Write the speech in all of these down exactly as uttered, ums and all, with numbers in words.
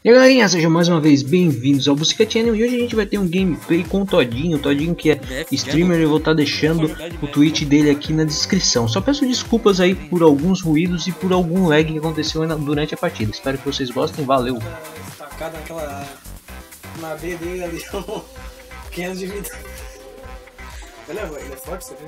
E aí galerinha, sejam mais uma vez bem-vindos ao Busca Channel. E hoje a gente vai ter um gameplay com o Todinho, o Todinho que é streamer. Eu vou estar deixando o tweet dele aqui na descrição. Só peço desculpas aí por alguns ruídos e por algum lag que aconteceu durante a partida. Espero que vocês gostem, valeu! Estacada naquela... na B dele ali, quinhentos de vida. Ele é, ele é forte, você vê?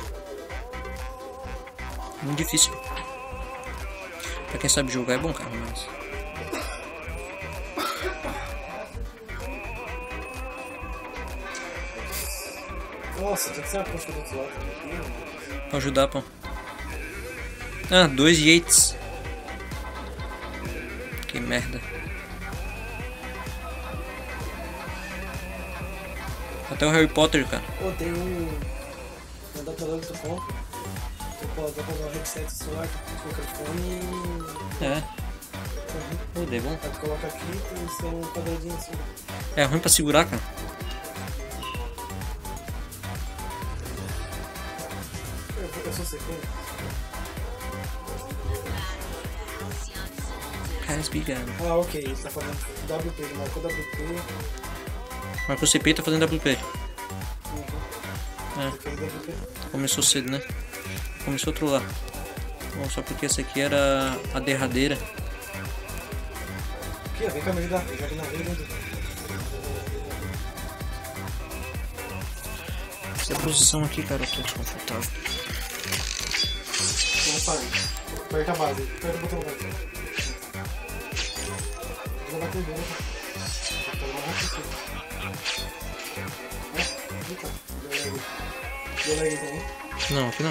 Muito difícil. Pra quem sabe jogar é bom, cara, mas... Nossa, tem que ser uma coxa do outro lado. Pra ajudar, pô. Ah, dois Yates. Que merda. Até o Harry Potter, cara. Pô, tem um... um adaptador que tu compra. Tu pode comprar um headset celular com microfone e... É. Pô, deu bom. Aí tu coloca aqui e tem um quadradinho assim. É ruim pra segurar, cara. Eu sou secreto. Cara, espigando. Ah, ok. Ele tá fazendo W P, ele marcou W P. Marcou C P e tá fazendo W P. Uhum. É. W P. Começou cedo, né? Começou outro lá. Bom, só porque essa aqui era a derradeira. Aqui, ó, vem cá me ajudar. Eu já vi na vez. Essa posição aqui, cara, eu tô desconfortável. Vamos parar. Aperta a base. Aperta o botão da base. Vou bater dentro. Vou mais rápido. Eita, deu lag. Deu lag também? Não, aqui não.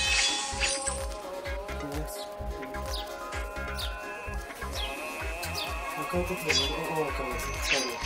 Aqui eu tô fazendo. Olha a câmera, assim,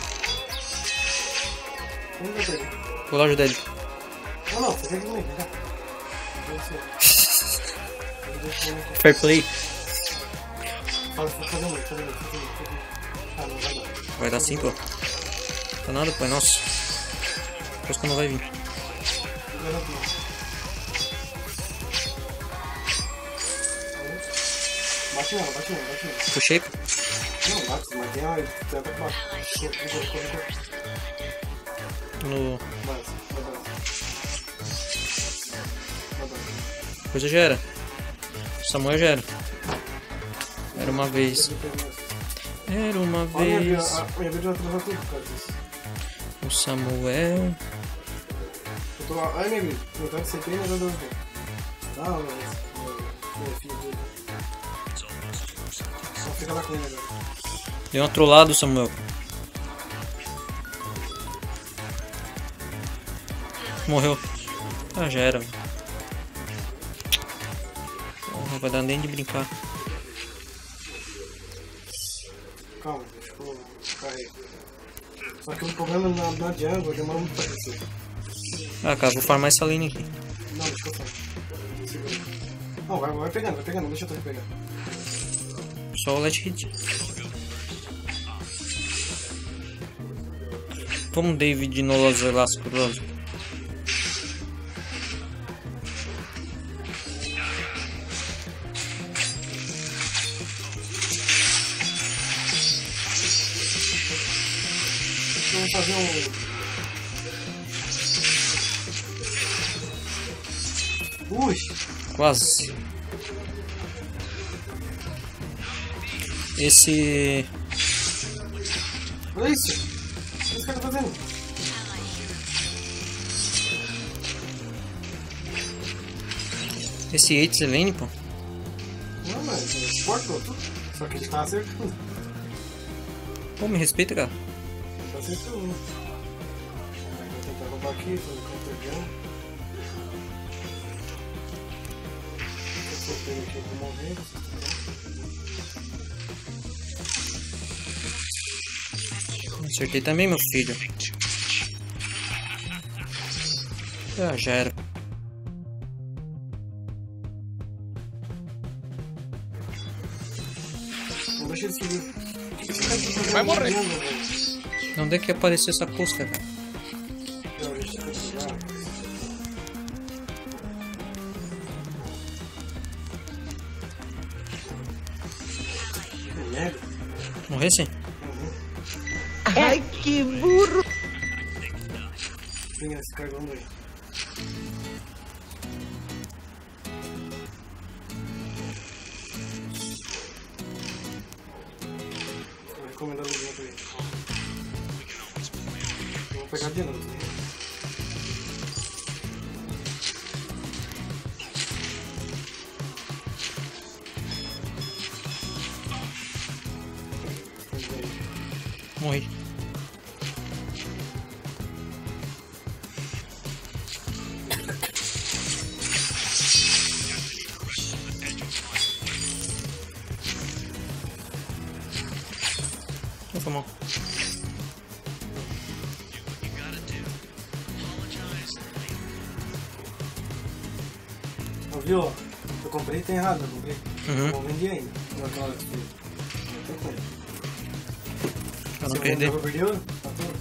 onde vai perder? Vou lá ajudar ele. Não, não, você tem que ir, vem cá. Fair play. Fala, cadê o meu? Cadê o meu? Cadê o meu? Ah, não vai dar. Vai dar sim, pô. Tá nada, pô, é nosso. Depois que não vai vir. Bate nela, bate nela, bate nela. Puxei, pô. Não, bate, mas tem a... tem até que bate. No... Vai, vai dar. Coisa já era. Samuel já era. Era uma vez. Era uma vez. A minha vida já atrasou tudo, cara. O Samuel. Eu tô lá. Ai, minha vida. Eu tô de C P e não deu tempo. Não, mas. Minha filha dele. Só fica na cunha agora. Deu uma trollada, Samuel. Morreu. Ah, já era. Porra, vai dar nem de brincar. Calma, deixa eu carregar. Só que o problema na, na jungle demora muito pra crescer. Ah, cara, vou farmar essa lane aqui. Não, deixa eu falar. Segura. Não, vai, vai pegando, vai pegando, deixa eu pegar. Só o let hit. Vamos, David, no Los Velasco. Vamos fazer um... Ui! Quase. Esse... Olha isso! O que esse cara tá fazendo? Esse Yates é lane, pô. Não, mas é esporte tudo. Só que ele tá acertando. Pô, me respeita, cara. Ele tá acertando. Vou tentar roubar aqui, fazer counter jump. Eu pego aqui pra morrer. Acertei também, meu filho. Ah, já era. Não deixa ele subir. Vai morrer. Onde é que apareceu essa cosca, cara? Morresse? Uhum. Ai, que burro! Vinha se carregando aí. Vou recomendar o lugar pra ele. Vou pegar de novo. Né? Morri. Não foi mal. Ouviu? Eu comprei, tem errado, eu comprei. Uhum. Não vendi ainda. Não, aquela... Não tem como. Pra não Se perder. eu perder, tá tudo.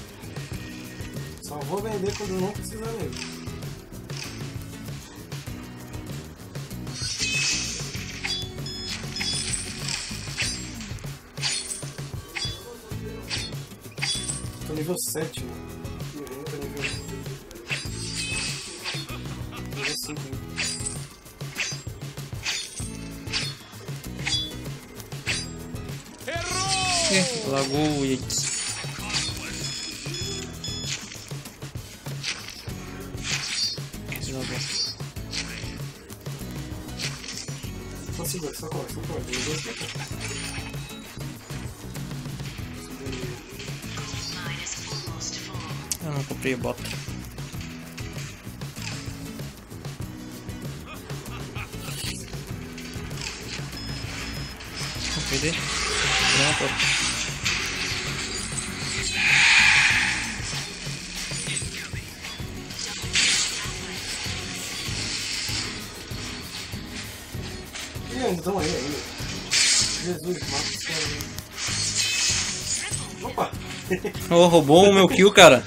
Só vou vender quando eu não precisar mesmo. Tô nível sete, mano. Eu tô nível... nível cinco ainda. É, lagou o Yates. Só segura, só corre, só corre. Tem dois aqui. Eu não comprei a bota. Vou perder? Não, pô. Ih, ainda estão aí ainda. Jesus, mata os caras aí. Opa! Oh, roubou o meu kill, cara.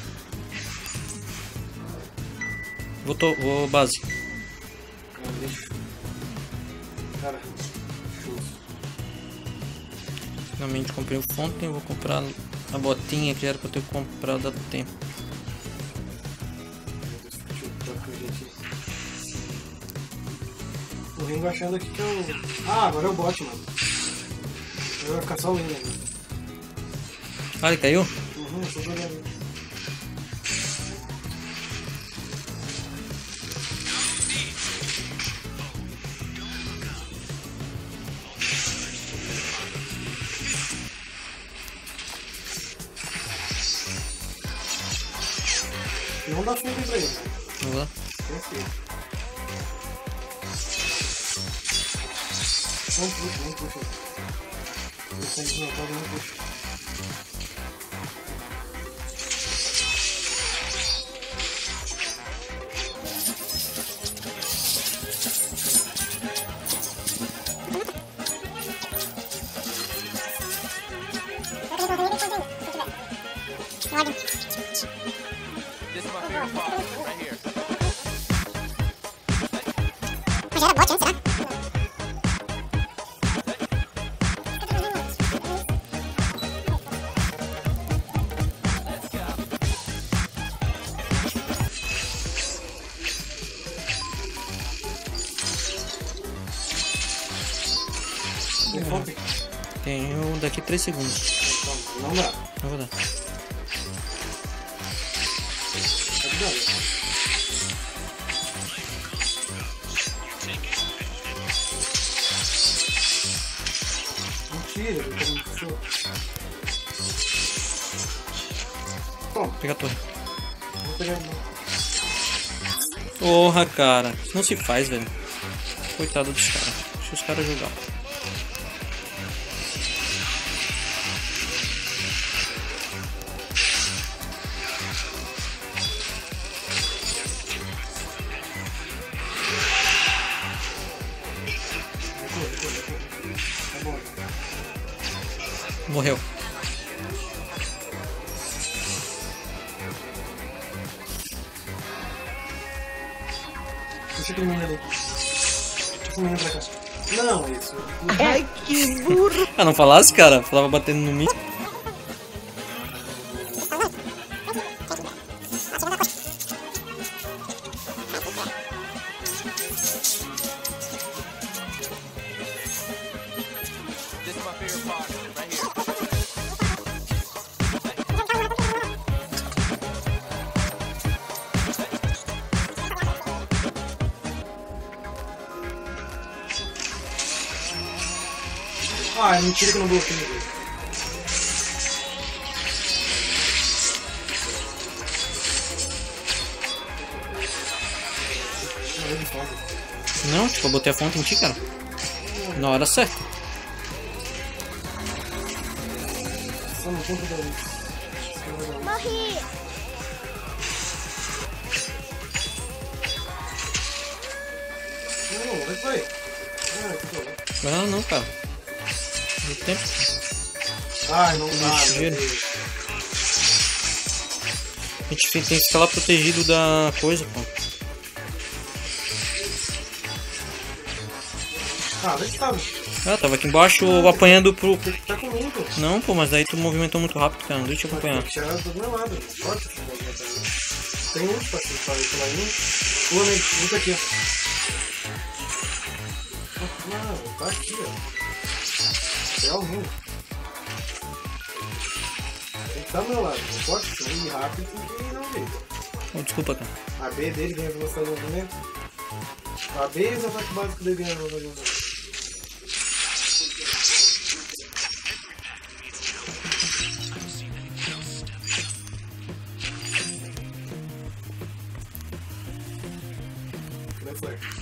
Vou, to vou base. Cara, deixa. Cara, show. Finalmente comprei o Fontaine, vou comprar a botinha que já era pra eu ter comprado há tempo. Deixa eu botar com a gente. O Ringo achando aqui que eu. Ah, agora é o bot, mano. Eu vou ficar só o Ringo agora. Ah, ele caiu? Uhum, só pra ver. Não dá fim pra ele. Vamos lá. Tem fim. Não puxa, não puxa. Eu tenho que notar, não puxa. This is my favorite part, right here. Mas era bot antes, será? Tem fome? Tenho daqui três segundos. Não dá. Não vou dar. Tá de dano. Mentira, eu tô muito show. Toma, Pega a torre. vou pegar de novo. Porra, cara. Isso não se faz, velho. Coitado dos caras. Deixa os caras jogar. Tá bom. Morreu. Puxa aquele menino ali. Puxa o menino pra cá. Não, isso. Ai, que burro. Ah, não falasse, cara? Falava batendo no mim. This is my favorite part, right here. Ah, mentira que eu não bloqueei. Não, tipo, eu botei a fonte em ti, cara. Na hora certa. Só no ponto da luz. Morri! Não, onde foi? Ah, que foi? Ah, não, cara. Muito tempo. Ai, não dá, meu Ligeiro. Deus. A gente tem que ficar lá protegido da coisa, pô. Ah, onde tá? Ah, tava aqui embaixo apanhando pro... Tá comigo. Não, pô, mas daí tu movimentou muito rápido, cara. Não deixa eu acompanhar. Tirar do meu lado. Pode se movimentar. Tem um pra cima, pra mim. Pula nele, muito aqui, ó. Não, tá aqui, ó. É o ruim. Tem que estar do meu lado. Não pode ir rápido e não ver. Oh, desculpa, cara. A B dele ganha velocidade de movimento. A B e os ataques básicos dele ganham velocidade de movimento. Como é que foi?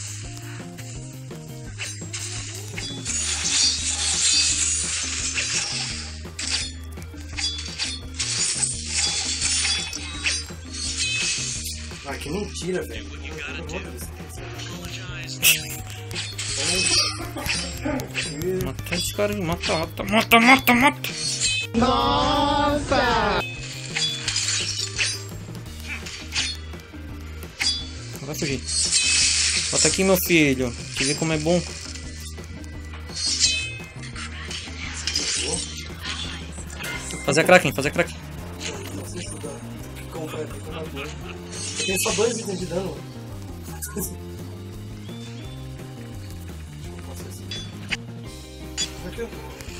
Ah, que mentira, velho. Mata esse cara, mata, mata, mata, mata, mata. Nossa! Não vai fugir. Bota aqui, meu filho. Quer ver como é bom? Fazer a Kraken, fazer a Kraken. Eu tenho só dois itens de dano. Aqui, ó.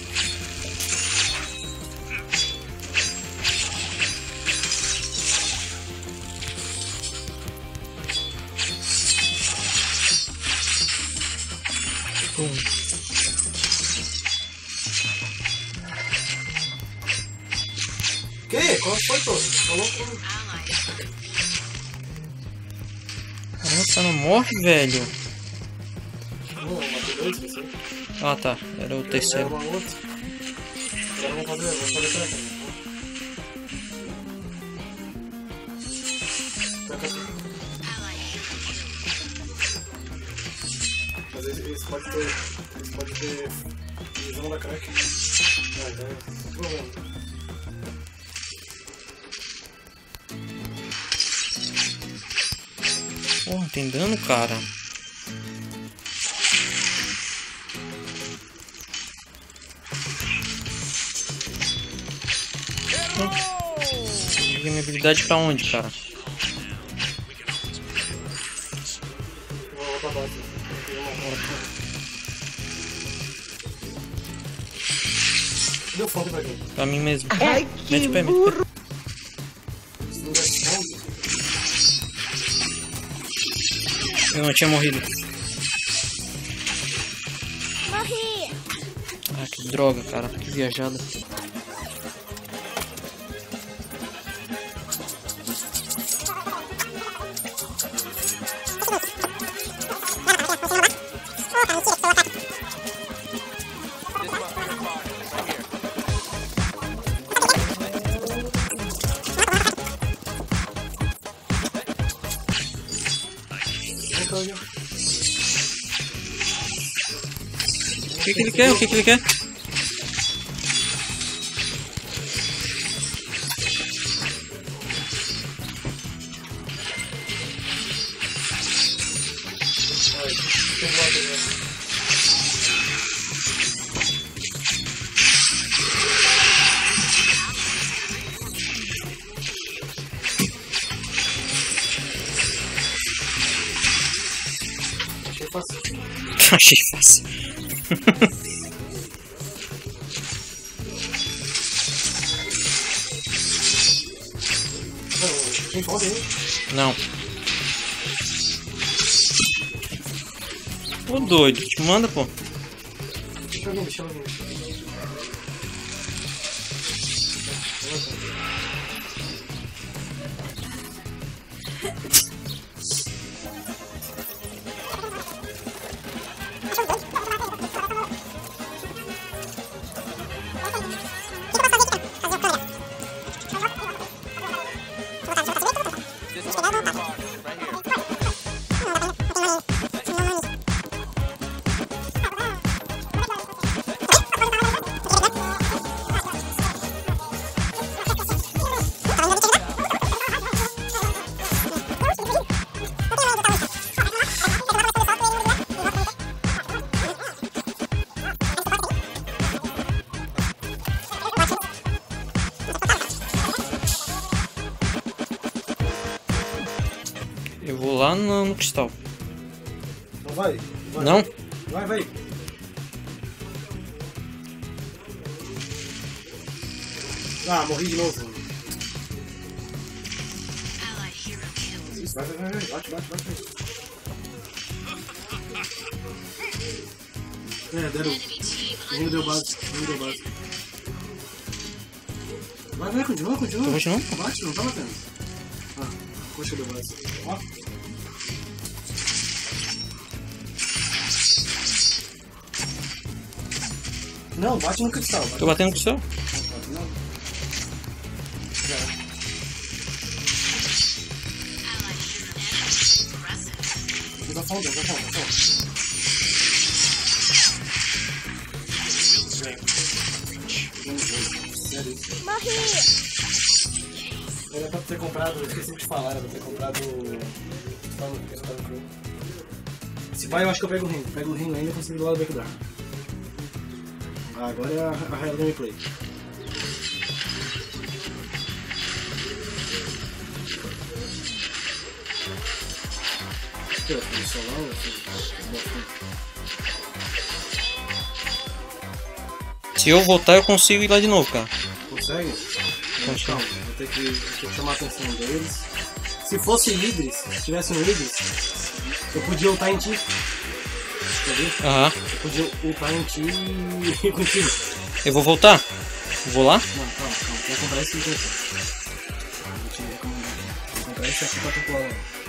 Que? Qual foi, todo? Falou comigo. Nossa, não morre, velho. Não, eu matei dois, você. Ah, tá. Era o Era terceiro. uma outra. Agora vamos fazer, vamos fazer pra cá. Pra cá. Mas esse, esse pode ter. Esse pode ter. Visão da crack. Ah, já é. Problema. Porra, não tem dano, cara. Joguei minha habilidade pra onde, cara? Vou voltar abaixo. Deu fogo pra quem? Pra mim mesmo. Ai, que Mete o pé, mete o pé. burro. Se não der fogo. Eu não tinha morrido. Morri! Ah, que droga, cara. Que viajada. This is my favorite part, right here. Voltou ali. O que, que ele quer? O que, que ele quer? Vai, tem um lado ali. Achei fácil. Tem fome aí? Não. Ô doido, te manda, pô. Deixa eu ver, deixa eu ver. This is my favorite part, right here. Eu vou lá no, no cristal. Não vai? Vai. Não? Vai, vai. Ah, morri de novo. Isso, vai, vai, vai, vai. Bate, bate, bate. É, deram. O Ringo deu base. O Ringo deu base. Vai, vai, continua, continua. Tô continuando? Bate, não tá batendo. Ah, coxa deu base. Ó. Não, bate no cristal. Bate Tô batendo com o céu. Não. Já. Dá fome, dá fome, dá fome. Sério isso. Morri! Era pra ter comprado, eu esqueci de te falar, era pra ter comprado. Se vai, eu acho que eu pego o ringue. Pego o ringue ainda e consigo do lado do backdoor. Ah, agora é a, a real gameplay. Aqui, ó, tem solão, assim. Se eu voltar, eu consigo ir lá de novo, cara. Consegue? Consigo. Então, vou ter que, vou ter que chamar a atenção deles. Se fosse Idris, se tivesse um Idris, eu podia ultar em ti. Entendeu? Aham. Eu podia ultar em ti e contigo. Eu vou voltar? Vou lá? Não, calma, calma. Vou comprar esse aqui. Vou te recomendar. Vou comprar esse aqui pra tu pular.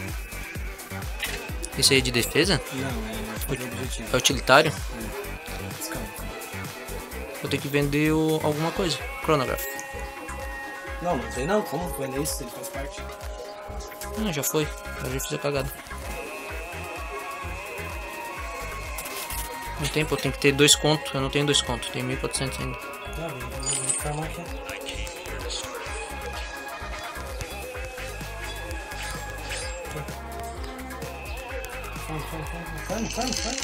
Esse aí é de defesa? Não, é fazer objetivo. É utilitário? Calma, calma. Vou ter que vender o, alguma coisa. Chronograph. Não, não sei não. Como vender isso? Ele faz parte. Não, já foi. Eu já fiz a cagada. Não tem, pô. Tem que ter dois contos. Eu não tenho dois contos. Tenho mil e quatrocentos ainda. Tá, vou farmar aqui. Farma, farma, farma.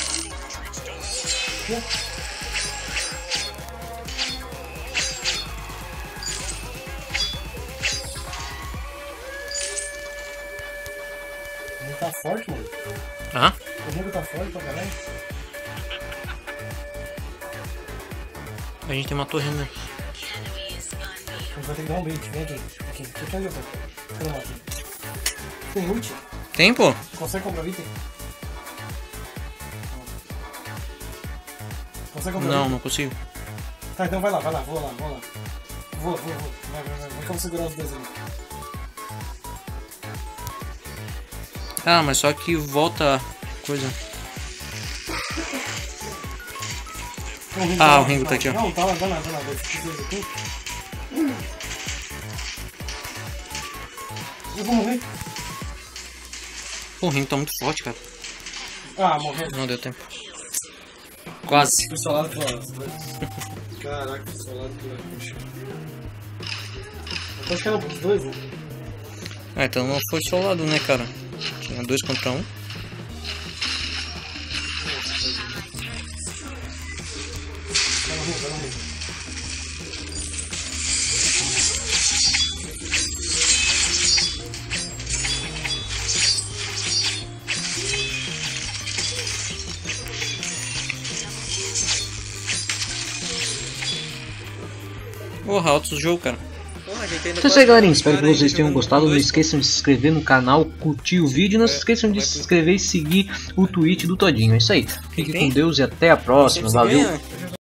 Ele tá forte, mano. Ah? O nego tá forte pra caralho. A gente tem uma torre ainda. A gente vai ter que dar um bait. Vem aqui. Aqui, aqui onde eu tô. Cadê o mato? Tem ult? Tem, pô? Consegue comprar item? Consegue comprar Não, item? não consigo. Tá, então vai lá, vai lá, vou lá, vou lá. Vou, vou, vou. Vai, vai, vai. Vai que eu vou segurar os dois ali. Ah, mas só que volta coisa. Não, o Ah, tá o lá, Ringo tá tá aqui, ó. Não, tá lá, tá lá, tá lá. Esses dois aqui. Eu vou morrer. Pô, o Ringo tá muito forte, cara. Ah, morreu. Não deu tempo. Quase. Fui solado pela... Caraca, fui solado pela coxa. Eu tô achando os dois, né? Ah, então não foi só o lado, né, cara? Tinha dois contra um. Tá no rio, tá no rio. Porra, altos jogo, cara. Porra, a gente ainda Então é isso aí, quase- galerinha, espero que cara, vocês ainda tenham jogando gostado, não dois, esqueçam de se inscrever no canal, curtir o vídeo e não se esqueçam de se inscrever e seguir o Twitch do Todinho, é isso aí, fique com tem? Deus e até a próxima, Sempre se valeu! ganha.